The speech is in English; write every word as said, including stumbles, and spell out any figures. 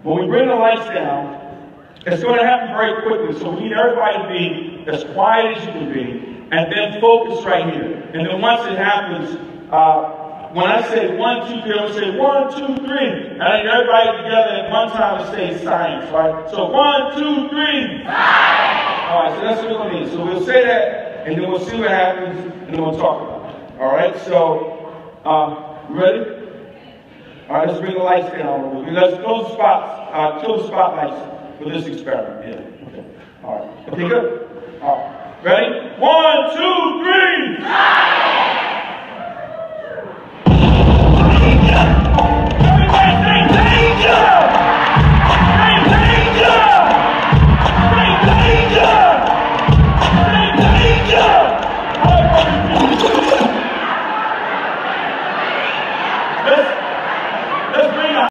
When we bring the lights down, it's going to happen very quickly. So we need everybody to be as quiet as you can be, and then focus right here. And then once it happens, uh, when I say one, two, three, I'm going to say one, two, three. And I need everybody together at one time to say science, right? So one, two, three. Science! All right, so that's what we're going to need. So we'll say that, and then we'll see what happens, and then we'll talk about it. All right, so, uh, ready? All right, let's bring the lights down. Let's close the spots, uh, kill the spotlights for this experiment. Yeah, okay. All right, okay, good. All right, ready? One, two, three. Science!